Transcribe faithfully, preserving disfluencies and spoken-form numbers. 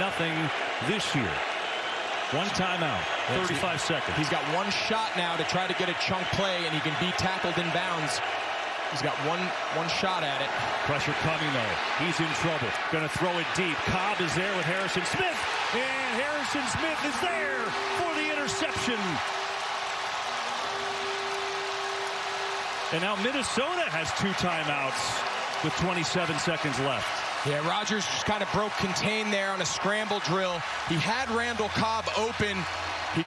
nothing this year. One timeout, thirty-five seconds. He's got one shot now to try to get a chunk play, and he can be tackled in bounds. He's got one one shot at it. Pressure coming, though. He's in trouble. Going to throw it deep. Cobb is there with Harrison Smith. And Harrison Smith is there for the interception. And now Minnesota has two timeouts with twenty-seven seconds left. Yeah, Rodgers just kind of broke contain there on a scramble drill. He had Randall Cobb open.